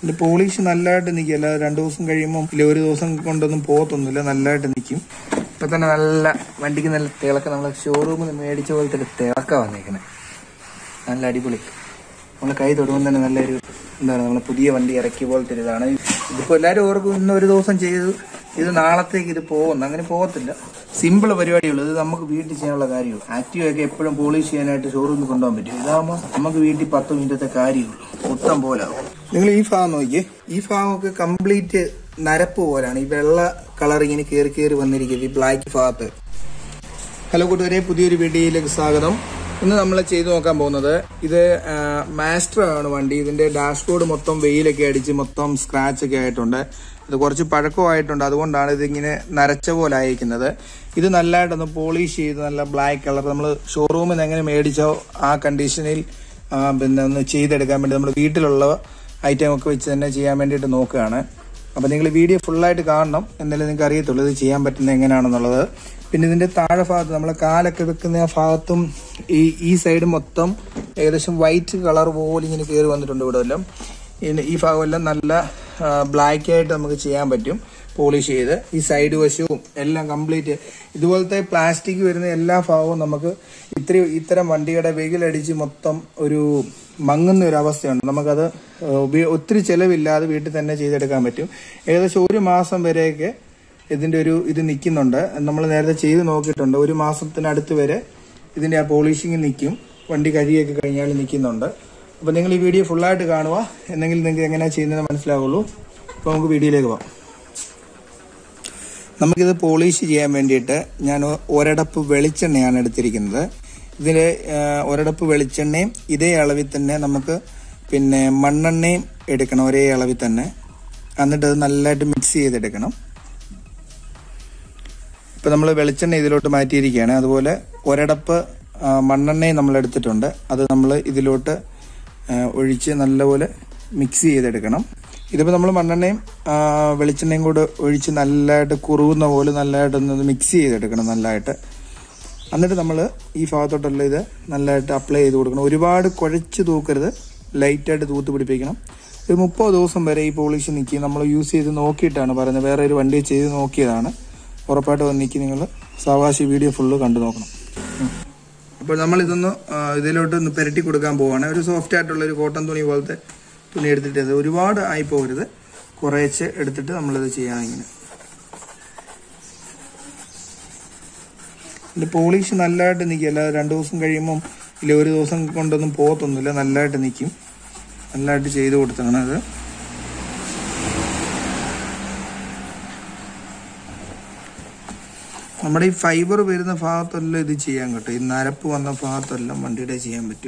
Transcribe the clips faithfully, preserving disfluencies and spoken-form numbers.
The polish നല്ലതായിട്ട് നിൽക്കും. അല്ലാതെ രണ്ടു ദിവസം കഴിയുമ്പോൾ ഇല്ല ഒരു ദിവസം കൊണ്ടൊന്നും പോകത്തൊന്നുമില്ല, നല്ലതായിട്ട് നിൽക്കും. ഇപ്പം തന്നെ നല്ല വണ്ടിക്ക് നല്ല തിളക്കം, നമ്മൾ ഷോറൂമിൽ നിന്ന് മേടിച്ച പോലത്തെ ഒരു തിളക്കം വന്നേക്കുന്നത്. നല്ല അടിപൊളി. നമ്മൾ കൈ തൊടുമ്പോൾ തന്നെ നല്ലൊരു എന്താണ് നമ്മൾ പുതിയ വണ്ടി ഇറക്കിയ പോലത്തെ ഒരു ഇതാണ്. ഇതിപ്പോൾ എല്ലാവരും ഓർക്കും ഇന്ന് ഒരു ദിവസം ചെയ്ത് ഇത് നാളത്തേക്ക് ഇത് പോകുന്നു, അങ്ങനെ പോകത്തില്ല. സിമ്പിൾ പരിപാടിയുള്ളൂ. ഇത് നമുക്ക് വീട്ടിൽ ചെയ്യാനുള്ള കാര്യമുള്ളൂ. ആക്റ്റീവൊക്കെ എപ്പോഴും പോളിഷ് ചെയ്യാനായിട്ട് ഷോറൂമിൽ കൊണ്ടുപോകാൻ പറ്റും. ഇതാകുമ്പോൾ നമുക്ക് വീട്ടിൽ പത്ത് മിനിറ്റത്തെ കാര്യമുള്ളൂ, മൊത്തം പോലാവും. നിങ്ങൾ ഈ ഭാഗം നോക്കിയേ, ഈ ഭാഗമൊക്കെ കംപ്ലീറ്റ് നരപ്പ് പോലാണ്. ഈ വെള്ള കളർ ഇങ്ങനെ കയറി കയറി വന്നിരിക്കുന്നത് ഈ ബ്ലാക്ക് ഭാഗത്ത്. ഹലോ കൂട്ടുകാരെ, പുതിയൊരു വീഡിയോയിലേക്ക് സ്വാഗതം. ഇന്ന് നമ്മൾ ചെയ്തു നോക്കാൻ പോകുന്നത് ഇത് മാസ്റ്റർ ആണ് വണ്ടി. ഇതിന്റെ ഡാഷ്ബോർഡ് മൊത്തം വെയിലൊക്കെ അടിച്ച് മൊത്തം സ്ക്രാച്ച് ഒക്കെ ആയിട്ടുണ്ട്. ഇത് കുറച്ച് പഴക്കമായിട്ടുണ്ട്, അതുകൊണ്ടാണ് ഇതിങ്ങനെ നരച്ച പോലെ ആയിരിക്കുന്നത്. ഇത് നല്ലതായിട്ടൊന്ന് പോളിഷ് ചെയ്ത് നല്ല ബ്ലാക്ക് കളർ നമ്മൾ ഷോറൂമിൽ നിന്ന് എങ്ങനെ മേടിച്ചോ ആ കണ്ടീഷനിൽ പിന്നെ ഒന്ന് ചെയ്തെടുക്കാൻ വേണ്ടി നമ്മൾ വീട്ടിലുള്ള ഐറ്റം ഒക്കെ വെച്ച് തന്നെ ചെയ്യാൻ വേണ്ടിയിട്ട് നോക്കുകയാണ്. അപ്പോൾ നിങ്ങൾ വീഡിയോ ഫുള്ളായിട്ട് കാണണം, എന്നാലേ നിങ്ങൾക്ക് അറിയത്തുള്ളൂ ഇത് ചെയ്യാൻ പറ്റുന്നത് എങ്ങനെയാണെന്നുള്ളത്. പിന്നെ ഇതിന്റെ താഴെ ഭാഗത്ത് നമ്മൾ കാലൊക്കെ വെക്കുന്ന ആ ഭാഗത്തും ഈ ഈ സൈഡ് മൊത്തം ഏകദേശം വൈറ്റ് കളർ പോലെ ഇങ്ങനെ കയറി വന്നിട്ടുണ്ട്. ഇവിടെ എല്ലാം ഈ ഭാഗമെല്ലാം നല്ല ബ്ലാക്ക് ആയിട്ട് നമുക്ക് ചെയ്യാൻ പറ്റും പോളിഷ് ചെയ്ത്. ഈ സൈഡ് വശവും എല്ലാം കംപ്ലീറ്റ് ഇതുപോലത്തെ പ്ലാസ്റ്റിക് വരുന്ന എല്ലാ ഭാഗവും നമുക്ക് ഇത്ര ഇത്തരം വണ്ടിയുടെ വെയിലടിച്ച് മൊത്തം ഒരു മങ്ങുന്ന ഒരു അവസ്ഥയുണ്ട്. നമുക്കത് ഒത്തിരി ചെലവില്ലാതെ വീട്ടിൽ തന്നെ ചെയ്തെടുക്കാൻ പറ്റും. ഏകദേശം ഒരു മാസം വരെയൊക്കെ ഇതിന്റെ ഒരു ഇത് നിൽക്കുന്നുണ്ട്. നമ്മൾ നേരത്തെ ചെയ്ത് നോക്കിയിട്ടുണ്ട്. ഒരു മാസത്തിനടുത്ത് വരെ ഇതിന്റെ ആ പോളിഷിങ് നിൽക്കും. വണ്ടി കഴിയൊക്കെ കഴിഞ്ഞാൽ നിൽക്കുന്നുണ്ട്. അപ്പോൾ നിങ്ങൾ ഈ വീഡിയോ ഫുള്ളായിട്ട് കാണുക, എന്നെങ്കിലും നിങ്ങൾക്ക് എങ്ങനെയാണ് ചെയ്യുന്നതെന്ന് മനസ്സിലാവുള്ളൂ. അപ്പോൾ നമുക്ക് വീഡിയോയിലേക്ക് പോകാം. നമുക്കിത് പോളിഷ് ചെയ്യാൻ വേണ്ടിയിട്ട് ഞാൻ ഒരടപ്പ് വെളിച്ചെണ്ണയാണ് എടുത്തിരിക്കുന്നത്. ഇതിൽ ഒരടപ്പ് വെളിച്ചെണ്ണയും ഇതേ അളവിൽ തന്നെ നമുക്ക് പിന്നെ മണ്ണെണ്ണയും എടുക്കണം, ഒരേ അളവിൽ തന്നെ. എന്നിട്ട് അത് നല്ലതായിട്ട് മിക്സ് ചെയ്തെടുക്കണം. ഇപ്പം നമ്മൾ വെളിച്ചെണ്ണ ഇതിലോട്ട് മാറ്റിയിരിക്കുകയാണ്. അതുപോലെ ഒരടപ്പ് മണ്ണെണ്ണയും നമ്മൾ എടുത്തിട്ടുണ്ട്. അത് നമ്മൾ ഇതിലോട്ട് ഒഴിച്ച് നല്ലപോലെ മിക്സ് ചെയ്തെടുക്കണം. ഇതിപ്പോൾ നമ്മൾ മണ്ണെണ്ണയും വെളിച്ചെണ്ണയും കൂടെ ഒഴിച്ച് നല്ലതായിട്ട് കുറുകുന്ന പോലെ നല്ലതായിട്ടൊന്ന് മിക്സ് ചെയ്തെടുക്കണം നല്ലതായിട്ട്. എന്നിട്ട് നമ്മൾ ഈ ഭാഗത്തോട്ടെല്ലാം ഇത് നല്ലതായിട്ട് അപ്ലൈ ചെയ്ത് കൊടുക്കണം. ഒരുപാട് കുഴച്ച് തൂക്കരുത്, ലൈറ്റായിട്ട് തൂത്ത് പിടിപ്പിക്കണം. ഒരു മുപ്പത് ദിവസം വരെ ഈ പോളിഷ് നിൽക്കി. നമ്മൾ യൂസ് ചെയ്ത് നോക്കിയിട്ടാണ് പറയുന്നത്, വേറെ ഒരു വണ്ടി ചെയ്ത് നോക്കിയതാണ്. ഉറപ്പായിട്ട് വന്നിക്ക് നിങ്ങൾ സാവകാശി വീഡിയോ ഫുള്ള് കണ്ടു നോക്കണം. അപ്പോൾ നമ്മളിതൊന്ന് ഇതിലോട്ട് ഒന്ന് പുരട്ടി കൊടുക്കാൻ പോവുകയാണ്. ഒരു സോഫ്റ്റ് ആയിട്ടുള്ള ഒരു കോട്ടൺ തുണി പോലത്തെ തുണി എടുത്തിട്ട് ഇത് ഒരുപാട് ആയി പോകരുത്, കുറേശ്ശെ എടുത്തിട്ട് നമ്മളിത് ചെയ്യാം. ഇങ്ങനെ ഇതിൻ്റെ പോളിഷ് നല്ലതായിട്ട് നിൽക്കും. അല്ലാതെ രണ്ടു ദിവസം കഴിയുമ്പം ഇല്ല ഒരു ദിവസം കൊണ്ടൊന്നും പോകത്തൊന്നുമില്ല, നല്ലതായിട്ട് നിൽക്കും. നല്ലതായിട്ട് ചെയ്ത് കൊടുത്താണ് അത്. നമ്മുടെ ഈ ഫൈബർ വരുന്ന ഭാഗത്തെല്ലാം ഇത് ചെയ്യാൻ കേട്ടോ. ഈ നരപ്പ് വന്ന ഭാഗത്തെല്ലാം വണ്ടിയുടെ ചെയ്യാൻ പറ്റും.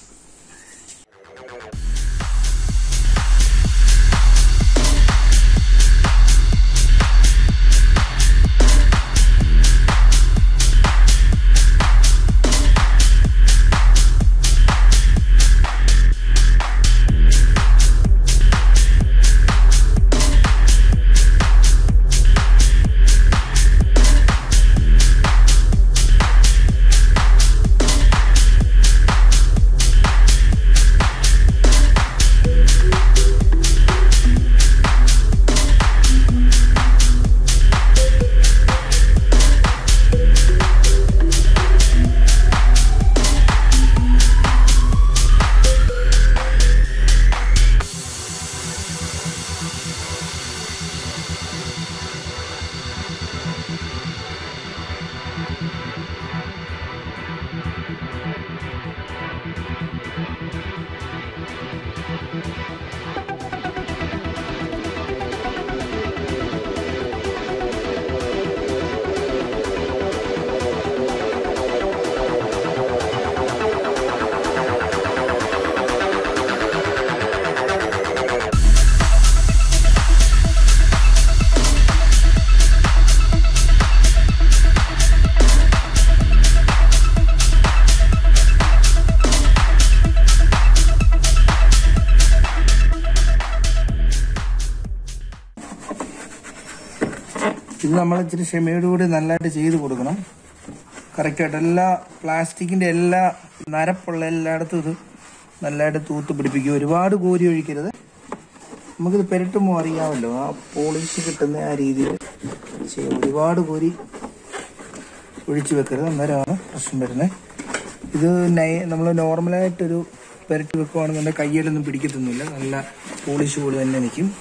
ഇത് നമ്മൾ ഇച്ചിരി ക്ഷമയോടുകൂടി നല്ലതായിട്ട് ചെയ്ത് കൊടുക്കണം. കറക്റ്റായിട്ട് എല്ലാ പ്ലാസ്റ്റിക്കിന്റെ എല്ലാ നരപ്പുള്ള എല്ലായിടത്തും ഇത് നല്ലതായിട്ട് തൂത്ത് പിടിപ്പിക്കുക. ഒരുപാട് കോരി ഒഴിക്കരുത്, നമുക്കിത് പെരട്ടുമ്പോൾ അറിയാമല്ലോ, ആ പോളിഷ് കിട്ടുന്ന ആ രീതിയിൽ ചെയ്യും. ഒരുപാട് കോരി ഒഴിച്ചു വെക്കരുത്, അന്നേരമാണ് പ്രശ്നം വരുന്നത്. ഇത് നൈ നമ്മൾ നോർമലായിട്ടൊരു പെരട്ടി വെക്കുവാണെന്നുണ്ടെങ്കിൽ കയ്യിലൊന്നും പിടിക്കത്തൊന്നുമില്ല, നല്ല പോളിഷ് പോലെ തന്നെ നിൽക്കും.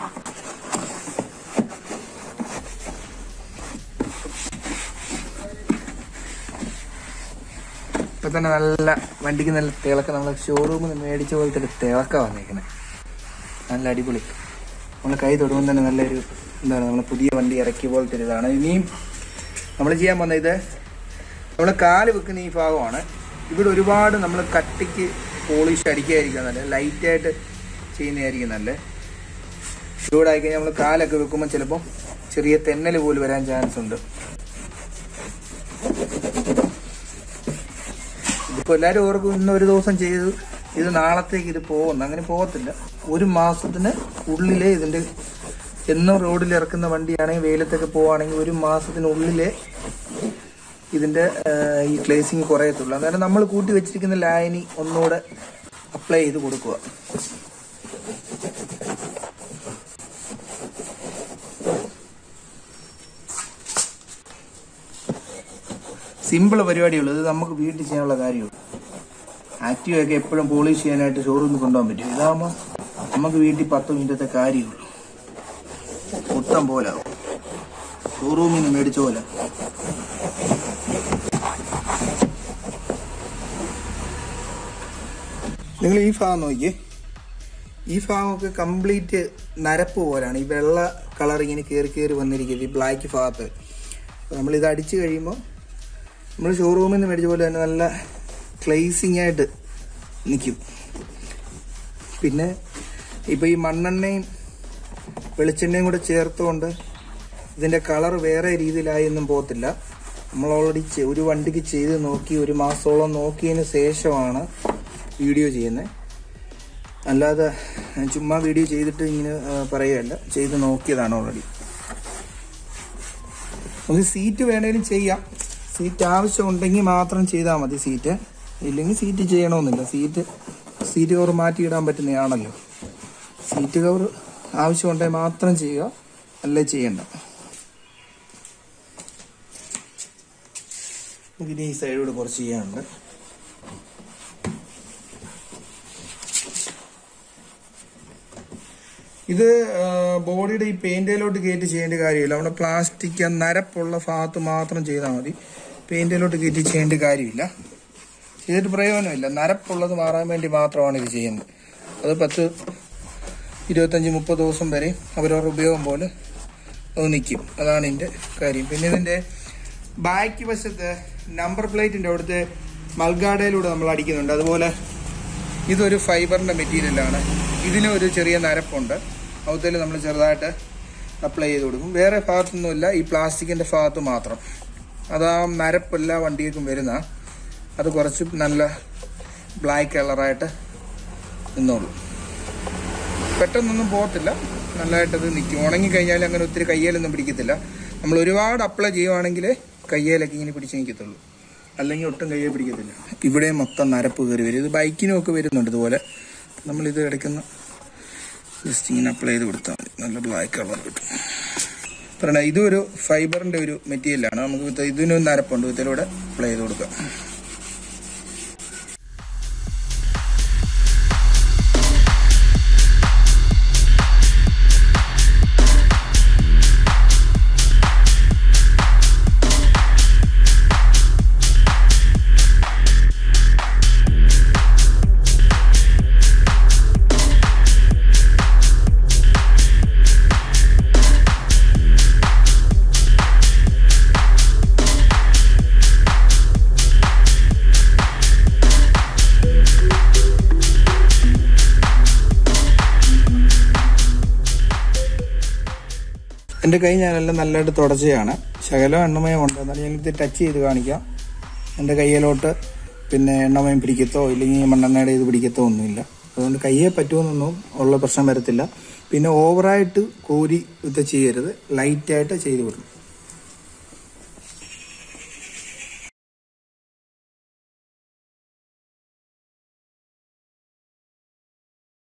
ഇപ്പം തന്നെ നല്ല വണ്ടിക്ക് നല്ല തിളക്കം, നമ്മൾ ഷോറൂമിൽ നിന്ന് മേടിച്ച പോലത്തെ ഒരു തിളക്കം വന്നേക്കുന്നത്. നല്ല അടിപൊളി. നമ്മൾ കൈ തൊടുമ്പോൾ തന്നെ നല്ലൊരു എന്താണ്, നമ്മൾ പുതിയ വണ്ടി ഇറക്കിയ പോലത്തെ ഒരു ഇതാണ്. ഇനിയും നമ്മൾ ചെയ്യാൻ പോകുന്നത്, ഇത് നമ്മൾ കാല് വെക്കുന്ന ഈ ഭാഗമാണ്. ഇവിടെ ഒരുപാട് നമ്മൾ കട്ടിക്ക് പോളിഷ് അടിക്കാതിരിക്കുക നല്ലത്, ലൈറ്റായിട്ട് ചെയ്യുന്നതായിരിക്കും നല്ലത്. ചൂടായി കഴിഞ്ഞാൽ നമ്മൾ കാലൊക്കെ വെക്കുമ്പോൾ ചിലപ്പോൾ ചെറിയ തെന്നൽ പോലും വരാൻ ചാൻസ് ഉണ്ട്. ഇതിപ്പോൾ എല്ലാവരും ഓർക്കും ഇന്ന് ഒരു ദിവസം ചെയ്ത് ഇത് നാളത്തേക്ക് ഇത് പോകുന്നു, അങ്ങനെ പോകത്തില്ല. ഒരു മാസത്തിന് ഉള്ളിലേ ഇതിൻ്റെ, എന്നും റോഡിൽ ഇറക്കുന്ന വണ്ടിയാണെങ്കിൽ വെയിലത്തൊക്കെ പോവുകയാണെങ്കിൽ ഒരു മാസത്തിനുള്ളിലേ ഇതിൻ്റെ ഈ ഗ്ലേസിങ് കുറയത്തുള്ളൂ. അന്നേരം നമ്മൾ കൂട്ടി വെച്ചിരിക്കുന്ന ലായനി ഒന്നുകൂടെ അപ്ലൈ ചെയ്ത് കൊടുക്കുക. സിമ്പിൾ പരിപാടിയുള്ളൂ, ഇത് നമുക്ക് വീട്ടിൽ ചെയ്യാനുള്ള കാര്യമുള്ളൂ. ആക്റ്റീവൊക്കെ എപ്പോഴും പോളിഷ് ചെയ്യാനായിട്ട് ഷോറൂമിൽ കൊണ്ടുപോകാൻ പറ്റും. ഇതാകുമ്പോൾ നമുക്ക് വീട്ടിൽ പത്ത് മിനിറ്റത്തെ കാര്യമുള്ളൂ, മൊത്തം പോലാവും, ഷോറൂമിൽ നിന്ന് മേടിച്ച പോലെ. നിങ്ങൾ ഈ ഭാഗം നോക്കിയേ, ഈ ഭാഗമൊക്കെ കംപ്ലീറ്റ് നരപ്പ് പോലാണ്. ഈ വെള്ള കളർ ഇങ്ങനെ കയറി കയറി വന്നിരിക്കുന്നത് ഈ ബ്ലാക്ക് ഭാഗത്ത്. അപ്പോൾ നമ്മളിത് അടിച്ച് കഴിയുമ്പോൾ നമ്മൾ ഷോറൂമിൽ നിന്ന് മേടിച്ച പോലെ തന്നെ നല്ല ക്ലേസിങ് ആയിട്ട് നിൽക്കും. പിന്നെ ഇപ്പോൾ ഈ മണ്ണെണ്ണയും വെളിച്ചെണ്ണയും കൂടെ ചേർത്തുകൊണ്ട് ഇതിൻ്റെ കളർ വേറെ രീതിയിലായി ഒന്നും പോകത്തില്ല. നമ്മൾ ഓൾറെഡി ഒരു വണ്ടിക്ക് ചെയ്ത് നോക്കി, ഒരു മാസത്തോളം നോക്കിയതിന് ശേഷമാണ് വീഡിയോ ചെയ്യുന്നത്. അല്ലാതെ ചുമ്മാ വീഡിയോ ചെയ്തിട്ട് ഇങ്ങനെ പറയുകയല്ല, ചെയ്ത് നോക്കിയതാണ് ഓൾറെഡി. നമുക്ക് സീറ്റ് വേണേലും ചെയ്യാം, സീറ്റ് ആവശ്യമുണ്ടെങ്കിൽ മാത്രം ചെയ്താൽ മതി. സീറ്റ് ഇല്ലെങ്കിൽ സീറ്റ് ചെയ്യണമെന്നില്ല. സീറ്റ് സീറ്റ് കവർ മാറ്റിയിടാൻ പറ്റുന്നതാണല്ലോ. സീറ്റ് കവർ ആവശ്യമുണ്ടെങ്കിൽ മാത്രം ചെയ്യുക, അല്ലേ ചെയ്യണ്ട. നമുക്കിനി ഈ സൈഡിലൂടെ കുറച്ച് ചെയ്യാനുണ്ട്. ഇത് ബോഡിയുടെ ഈ പെയിന്റിലോട്ട് കയറ്റി ചെയ്യേണ്ട കാര്യമില്ല. നമ്മുടെ പ്ലാസ്റ്റിക് നരപ്പുള്ള ഭാഗത്ത് മാത്രം ചെയ്താൽ മതി, പെയിന്റിലോട്ട് കയറ്റി ചെയ്യേണ്ട കാര്യമില്ല. ചെയ്തിട്ട് പ്രയോജനമില്ല. നരപ്പുള്ളത് മാറാൻ വേണ്ടി മാത്രമാണ് ഇത് ചെയ്യുന്നത്. അത് പത്ത് ഇരുപത്തഞ്ച് മുപ്പത് ദിവസം വരെ അവരവരുടെ ഉപയോഗം പോലെ അത് നിൽക്കും. അതാണ് ഇതിൻ്റെ കാര്യം. പിന്നെ ഇതിൻ്റെ ബാക്ക് വശത്ത് നമ്പർ പ്ലേറ്റിൻ്റെ അവിടുത്തെ മൽഗാഡയിലൂടെ നമ്മൾ അടിക്കുന്നുണ്ട്. അതുപോലെ ഇതൊരു ഫൈബറിൻ്റെ മെറ്റീരിയലാണ്. ഇതിന് ഒരു ചെറിയ നരപ്പുണ്ട്, അവത്തിൽ നമ്മൾ ചെറുതായിട്ട് അപ്ലൈ ചെയ്ത് കൊടുക്കും. വേറെ ഭാഗത്തൊന്നുമില്ല, ഈ പ്ലാസ്റ്റിക്കിൻ്റെ ഭാഗത്ത് മാത്രം. അത് ആ നരപ്പ് എല്ലാ വണ്ടികൾക്കും വരുന്ന, അത് കുറച്ച് നല്ല ബ്ലാക്ക് കളറായിട്ട് നിന്നോളൂ. പെട്ടെന്നൊന്നും പോകത്തില്ല, നല്ലതായിട്ടത് നിൽക്കും. ഉണങ്ങിക്കഴിഞ്ഞാൽ അങ്ങനെ ഒത്തിരി കയ്യേലൊന്നും പിടിക്കത്തില്ല. നമ്മൾ ഒരുപാട് അപ്ലൈ ചെയ്യുവാണെങ്കിൽ കയ്യേലൊക്കെ ഇങ്ങനെ പിടിച്ച് നിൽക്കത്തുള്ളൂ, അല്ലെങ്കിൽ ഒട്ടും കയ്യെ പിടിക്കത്തില്ല. ഇവിടെ മൊത്തം നരപ്പ് കയറി വരും. ഇത് ബൈക്കിനും ഒക്കെ വരുന്നുണ്ട് ഇതുപോലെ. നമ്മളിത് ഇടയ്ക്കുന്ന ജസ്റ്റ് ഇങ്ങനെ അപ്ലൈ ചെയ്ത് കൊടുത്താൽ മതി, നല്ല ബ്ലാക്ക് കളർ കിട്ടും. പറഞ്ഞാൽ ഇതൊരു ഫൈബറിൻ്റെ ഒരു മെറ്റീരിയലാണ്. നമുക്ക് ഇതിനും നരപ്പുണ്ട്, ഇതിലൂടെ അപ്ലൈ ചെയ്ത് കൊടുക്കാം. എൻ്റെ കൈ ഞാനെല്ലാം നല്ലതായിട്ട് തുടച്ചതാണ്. ശകലം എണ്ണമയം ഉണ്ട്, എന്നാലും ഞാനിത് ടച്ച് ചെയ്ത് കാണിക്കാം. എൻ്റെ കയ്യിലോട്ട് പിന്നെ എണ്ണമയം പിടിക്കത്തോ ഇല്ലെങ്കിൽ മണ്ണെണ്ണയുടെ ഇത് പിടിക്കത്തോ ഒന്നുമില്ല. അതുകൊണ്ട് കയ്യെ പറ്റുമെന്നൊന്നും ഉള്ള പ്രശ്നം വരത്തില്ല. പിന്നെ ഓവറായിട്ട് കോരി ഇത് ചെയ്യരുത്, ലൈറ്റായിട്ട് ചെയ്ത് കൊടുക്കും.